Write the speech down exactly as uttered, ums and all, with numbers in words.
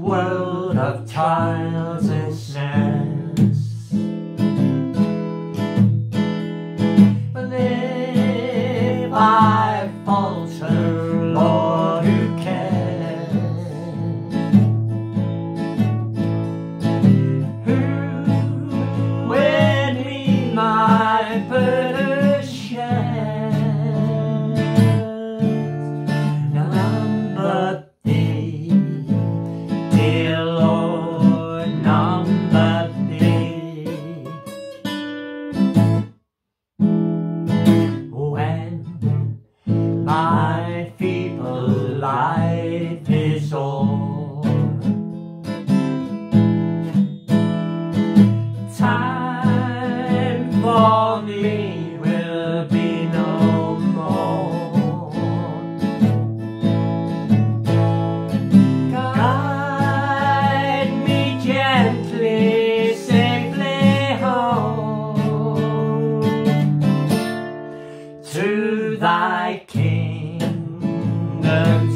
world of trials and snares. But if I falter, Lord, who cares? Who with me my burden shares? None but Thee, dear Lord, none but Thee. When my feeble life is o'er, time for me will be no more. Guide me gently, safely home to Thy kingdom.